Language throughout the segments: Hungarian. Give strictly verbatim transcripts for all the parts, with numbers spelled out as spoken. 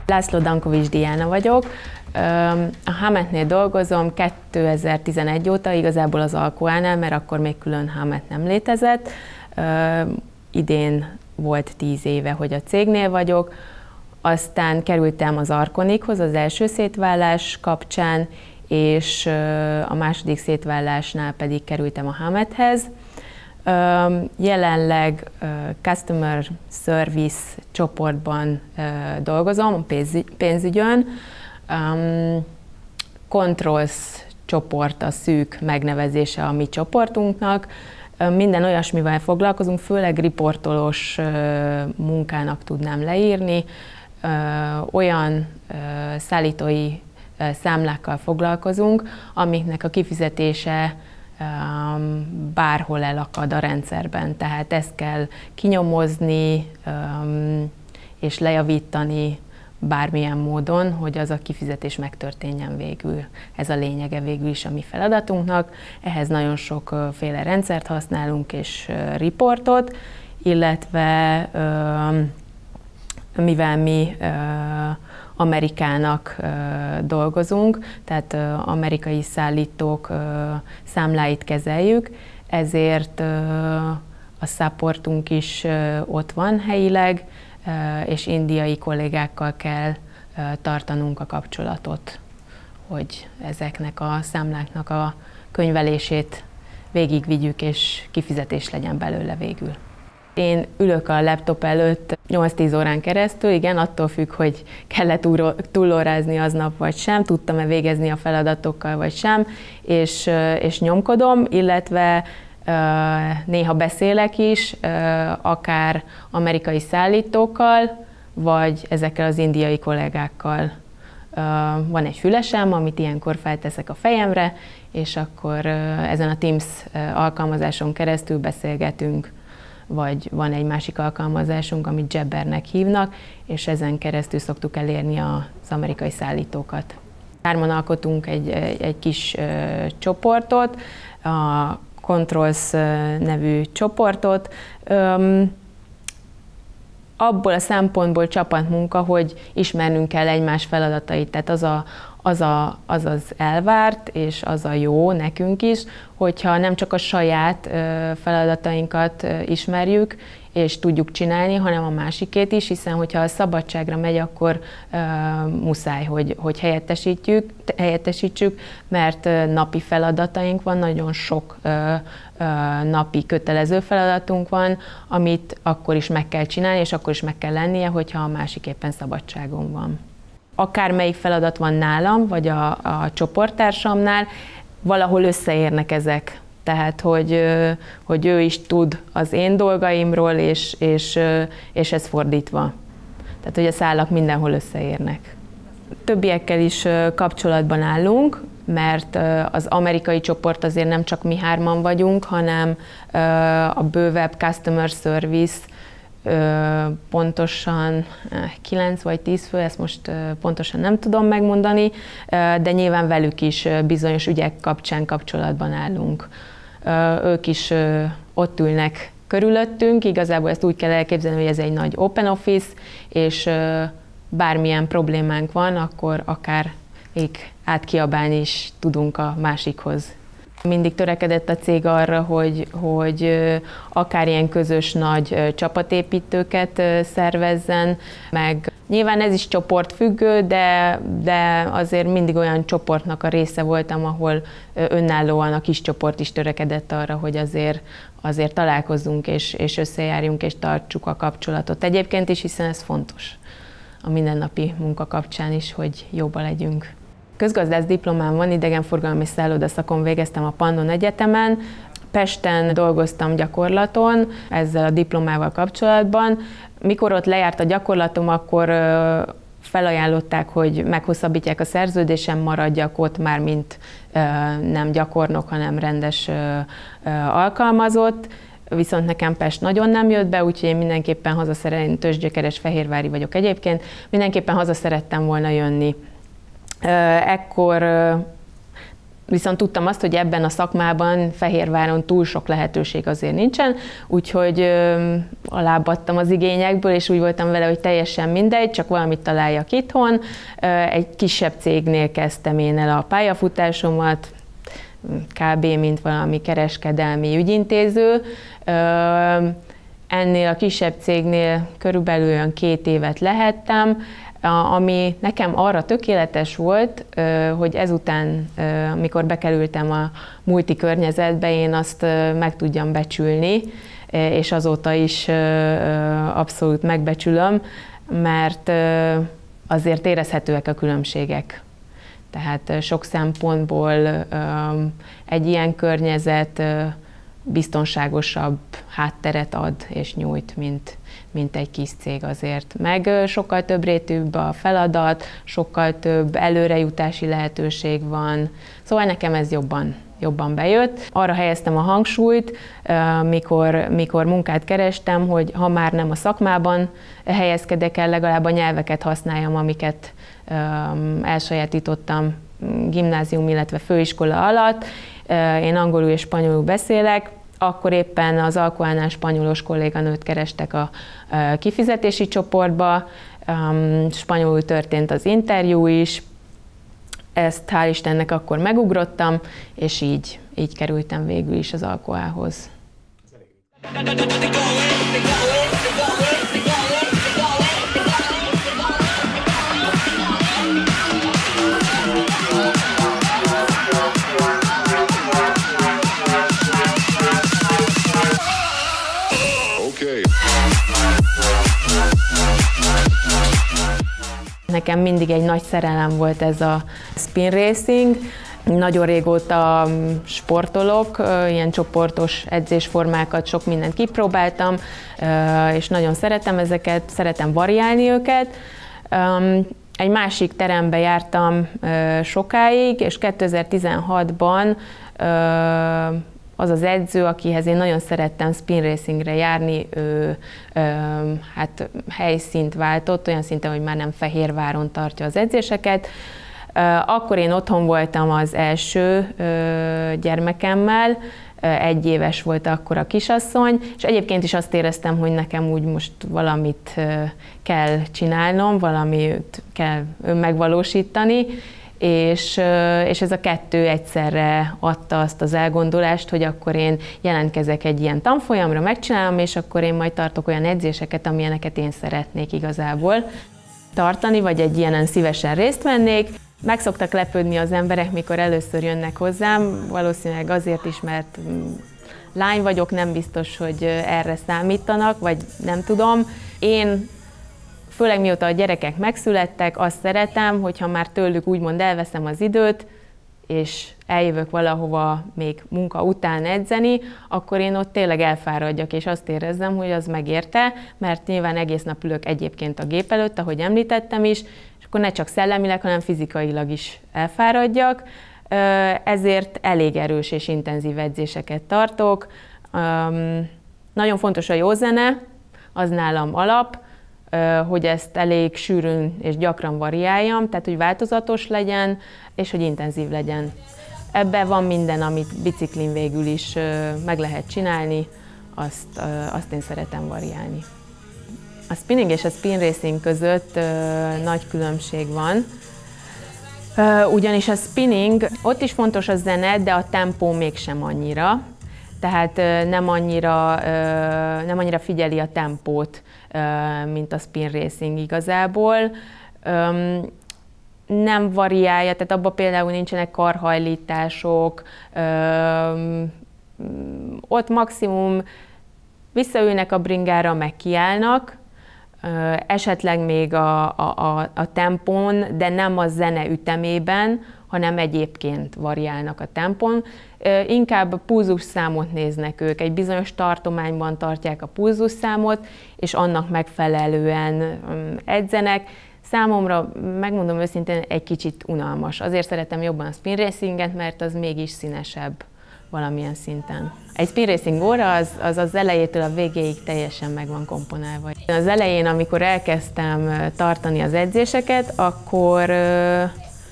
László Dankovics Diana vagyok. A Hametnél dolgozom kétezer-tizenegy óta, igazából az Alcoánál, mert akkor még külön Hamet nem létezett. Idén volt tíz éve, hogy a cégnél vagyok. Aztán kerültem az Arconichoz az első szétválás kapcsán, és a második szétválásnál pedig kerültem a Hamethez. Jelenleg Customer Service csoportban dolgozom, pénzügyön. Controls csoport a szűk megnevezése a mi csoportunknak. Minden olyasmivel foglalkozunk, főleg riportolós munkának tudnám leírni. Olyan szállítói számlákkal foglalkozunk, amiknek a kifizetése bárhol elakad a rendszerben. Tehát ezt kell kinyomozni és lejavítani bármilyen módon, hogy az a kifizetés megtörténjen végül. Ez a lényege végül is a mi feladatunknak. Ehhez nagyon sokféle rendszert használunk és riportot, illetve mivel mi Amerikának dolgozunk, tehát amerikai szállítók számláit kezeljük, ezért a supportunk is ott van helyileg, és indiai kollégákkal kell tartanunk a kapcsolatot, hogy ezeknek a számláknak a könyvelését végigvigyük, és kifizetés legyen belőle végül. Én ülök a laptop előtt nyolc-tíz órán keresztül, igen, attól függ, hogy kellett túlórázni aznap vagy sem, tudtam-e végezni a feladatokkal vagy sem, és, és nyomkodom, illetve néha beszélek is, akár amerikai szállítókkal, vagy ezekkel az indiai kollégákkal. Van egy fülesem, amit ilyenkor felteszek a fejemre, és akkor ezen a Teams alkalmazáson keresztül beszélgetünk, vagy van egy másik alkalmazásunk, amit Jabbernek hívnak, és ezen keresztül szoktuk elérni az amerikai szállítókat. Hárman alkotunk egy, egy kis csoportot, a Controls nevű csoportot. Abból a szempontból csapatmunka, hogy ismernünk kell egymás feladatait, tehát az, a, az, a, az az elvárt, és az a jó nekünk is, hogyha nem csak a saját feladatainkat ismerjük, és tudjuk csinálni, hanem a másikét is, hiszen hogyha a szabadságra megy, akkor uh, muszáj, hogy, hogy helyettesítjük, helyettesítsük, mert uh, napi feladataink van, nagyon sok uh, uh, napi kötelező feladatunk van, amit akkor is meg kell csinálni, és akkor is meg kell lennie, hogyha a másik éppen szabadságon van. Akármelyik feladat van nálam, vagy a, a csoporttársamnál, valahol összeérnek ezek. Tehát, hogy, hogy ő is tud az én dolgaimról, és, és, és ez fordítva. Tehát, hogy a szálak mindenhol összeérnek. Többiekkel is kapcsolatban állunk, mert az amerikai csoport azért nem csak mi hárman vagyunk, hanem a bővebb Customer Service pontosan kilenc vagy tíz fő, ezt most pontosan nem tudom megmondani, de nyilván velük is bizonyos ügyek kapcsán kapcsolatban állunk. Ők is ott ülnek körülöttünk, igazából ezt úgy kell elképzelni, hogy ez egy nagy open office, és bármilyen problémánk van, akkor akár még átkiabálni is tudunk a másikhoz. Mindig törekedett a cég arra, hogy, hogy akár ilyen közös nagy csapatépítőket szervezzen, meg nyilván ez is csoportfüggő, de, de azért mindig olyan csoportnak a része voltam, ahol önállóan a kis csoport is törekedett arra, hogy azért, azért találkozzunk és, és összejárjunk és tartsuk a kapcsolatot. Egyébként is, hiszen ez fontos a mindennapi munka kapcsán is, hogy jobban legyünk. Közgazdász diplomám van, idegenforgalmi szállodaszakon végeztem a Pannon Egyetemen. Pesten dolgoztam gyakorlaton ezzel a diplomával kapcsolatban. Mikor ott lejárt a gyakorlatom, akkor felajánlották, hogy meghosszabbítják a szerződésem, maradjak ott már, mint nem gyakornok, hanem rendes alkalmazott. Viszont nekem Pest nagyon nem jött be, úgyhogy én mindenképpen haza szerettem, tőzsgyökeres fehérvári vagyok egyébként, mindenképpen haza szerettem volna jönni. Ekkor Viszont tudtam azt, hogy ebben a szakmában Fehérváron túl sok lehetőség azért nincsen, úgyhogy ö, alábbadtam az igényekből, és úgy voltam vele, hogy teljesen mindegy, csak valamit találjak itthon. Ö, egy kisebb cégnél kezdtem én el a pályafutásomat, kb. Mint valami kereskedelmi ügyintéző. Ö, ennél a kisebb cégnél körülbelül olyan két évet lehettem, ami nekem arra tökéletes volt, hogy ezután, amikor bekerültem a multi környezetbe, én azt meg tudjam becsülni, és azóta is abszolút megbecsülöm, mert azért érezhetőek a különbségek. Tehát sok szempontból egy ilyen környezet biztonságosabb hátteret ad és nyújt, mint, mint egy kis cég azért. Meg sokkal több rétűbb a feladat, sokkal több előrejutási lehetőség van. Szóval nekem ez jobban, jobban bejött. Arra helyeztem a hangsúlyt, mikor, mikor munkát kerestem, hogy ha már nem a szakmában helyezkedek el, legalább a nyelveket használjam, amiket elsajátítottam gimnázium, illetve főiskola alatt. Én angolul és spanyolul beszélek, akkor éppen az Alcoánál spanyolos kolléganőt kerestek a kifizetési csoportba, spanyolul történt az interjú is, ezt hál' Istennek akkor megugrottam, és így, így kerültem végül is az Alcoához. Nekem mindig egy nagy szerelem volt ez a spin racing. Nagyon régóta sportolok, ilyen csoportos edzésformákat, sok mindent kipróbáltam, és nagyon szeretem ezeket, szeretem variálni őket. Egy másik terembe jártam sokáig, és kétezer-tizenhatban az az edző, akihez én nagyon szerettem spin racingre járni, ő ö, hát helyszínt váltott, olyan szinten, hogy már nem Fehérváron tartja az edzéseket. Akkor én otthon voltam az első ö, gyermekemmel, egy éves volt akkor a kisasszony, és egyébként is azt éreztem, hogy nekem úgy most valamit kell csinálnom, valamit kell megvalósítani, És, és ez a kettő egyszerre adta azt az elgondolást, hogy akkor én jelentkezek egy ilyen tanfolyamra, megcsinálom, és akkor én majd tartok olyan edzéseket, amilyeneket én szeretnék igazából tartani, vagy egy ilyenen szívesen részt vennék. Meg szoktak lepődni az emberek, mikor először jönnek hozzám, valószínűleg azért is, mert lány vagyok, nem biztos, hogy erre számítanak, vagy nem tudom. Én főleg mióta a gyerekek megszülettek, azt szeretem, hogyha már tőlük úgymond elveszem az időt, és eljövök valahova még munka után edzeni, akkor én ott tényleg elfáradjak, és azt érezzem, hogy az megérte, mert nyilván egész nap ülök egyébként a gép előtt, ahogy említettem is, és akkor ne csak szellemileg, hanem fizikailag is elfáradjak. Ezért elég erős és intenzív edzéseket tartok. Nagyon fontos a jó zene, az nálam alap, hogy ezt elég sűrűn és gyakran variáljam, tehát hogy változatos legyen, és hogy intenzív legyen. Ebben van minden, amit biciklin végül is meg lehet csinálni, azt, azt én szeretem variálni. A spinning és a spin racing között nagy különbség van, ugyanis a spinning, ott is fontos a zene, de a tempó mégsem annyira. Tehát nem annyira, nem annyira figyeli a tempót, mint a spin racing igazából. Nem variálja, tehát abban például nincsenek karhajlítások, ott maximum visszaülnek a bringára, meg kiállnak, esetleg még a, a, a tempón, de nem a zene ütemében, hanem egyébként variálnak a tempón. Inkább pulzusszámot néznek ők, egy bizonyos tartományban tartják a pulzusszámot, és annak megfelelően edzenek. Számomra, megmondom őszintén, egy kicsit unalmas. Azért szeretem jobban a spin racinget, mert az mégis színesebb valamilyen szinten. Egy spin racing óra az, az az elejétől a végéig teljesen meg van komponálva. Az elején, amikor elkezdtem tartani az edzéseket, akkor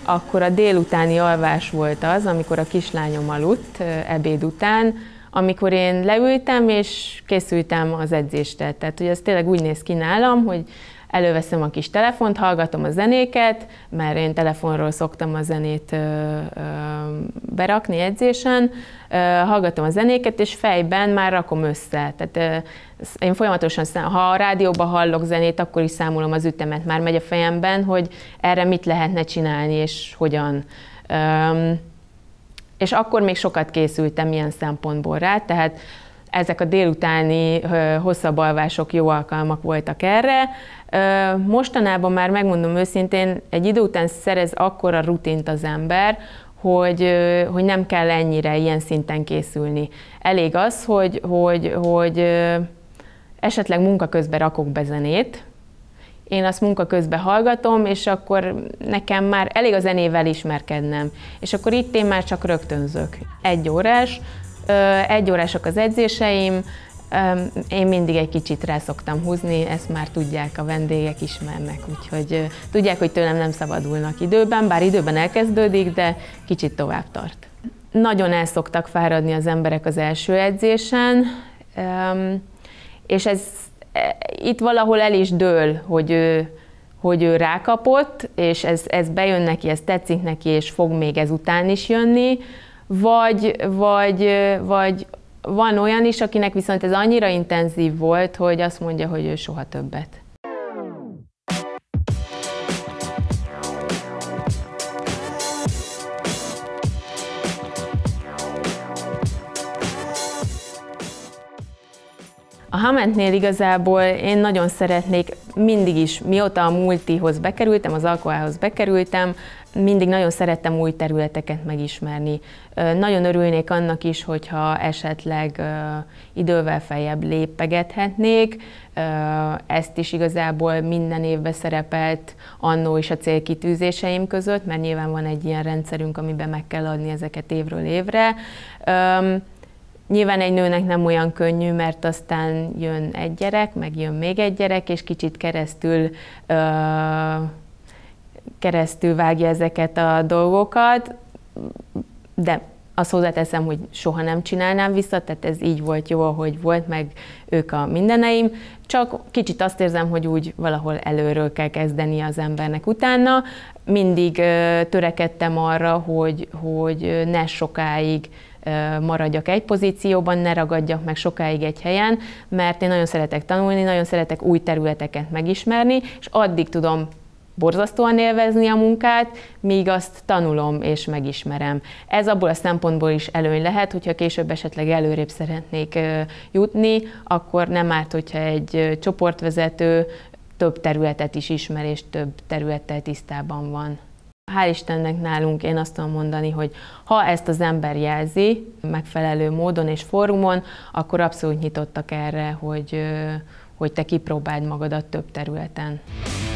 akkor a délutáni alvás volt az, amikor a kislányom aludt ebéd után, amikor én leültem és készültem az edzésre. Tehát ugye ez tényleg úgy néz ki nálam, hogy előveszem a kis telefont, hallgatom a zenéket, mert én telefonról szoktam a zenét ö, ö, berakni edzésen, ö, hallgatom a zenéket, és fejben már rakom össze. Tehát ö, én folyamatosan, ha a rádióban hallok zenét, akkor is számolom az ütemet, már megy a fejemben, hogy erre mit lehetne csinálni, és hogyan. Ö, és akkor még sokat készültem ilyen szempontból rá, tehát ezek a délutáni hosszabb alvások jó alkalmak voltak erre. Mostanában már megmondom őszintén, egy idő után szerez akkora rutint az ember, hogy, hogy nem kell ennyire ilyen szinten készülni. Elég az, hogy, hogy, hogy esetleg munka közben rakok be zenét, én azt munka közben hallgatom, és akkor nekem már elég a zenével ismerkednem. És akkor itt én már csak rögtönzök. Egy órás, egy órásak az edzéseim, én mindig egy kicsit rá szoktam húzni, ezt már tudják, a vendégek ismernek, úgyhogy tudják, hogy tőlem nem szabadulnak időben, bár időben elkezdődik, de kicsit tovább tart. Nagyon el szoktak fáradni az emberek az első edzésen, és ez itt valahol el is dől, hogy ő, hogy ő rákapott, és ez, ez bejön neki, ez tetszik neki, és fog még ezután is jönni, vagy, vagy, vagy van olyan is, akinek viszont ez annyira intenzív volt, hogy azt mondja, hogy ő soha többet. A Hamentnél igazából én nagyon szeretnék, mindig is, mióta a multihoz bekerültem, az alkoholhoz bekerültem, mindig nagyon szerettem új területeket megismerni. Nagyon örülnék annak is, hogyha esetleg idővel feljebb lépegethetnék. Ezt is igazából minden évben szerepelt annó is a célkitűzéseim között, mert nyilván van egy ilyen rendszerünk, amiben meg kell adni ezeket évről évre. Nyilván egy nőnek nem olyan könnyű, mert aztán jön egy gyerek, meg jön még egy gyerek, és kicsit keresztül, ö, keresztül vágja ezeket a dolgokat, de azt hozzáteszem, hogy soha nem csinálnám vissza, tehát ez így volt jó, ahogy volt, meg ők a mindeneim. Csak kicsit azt érzem, hogy úgy valahol előről kell kezdeni az embernek utána. Mindig ö, törekedtem arra, hogy, hogy ne sokáig maradjak egy pozícióban, ne ragadjak meg sokáig egy helyen, mert én nagyon szeretek tanulni, nagyon szeretek új területeket megismerni, és addig tudom borzasztóan élvezni a munkát, míg azt tanulom és megismerem. Ez abból a szempontból is előny lehet, hogyha később esetleg előrébb szeretnék jutni, akkor nem árt, hogyha egy csoportvezető több területet is ismer, és több területtel tisztában van. Hál' Istennek nálunk én azt tudom mondani, hogy ha ezt az ember jelzi megfelelő módon és fórumon, akkor abszolút nyitottak erre, hogy, hogy te kipróbáld magadat több területen.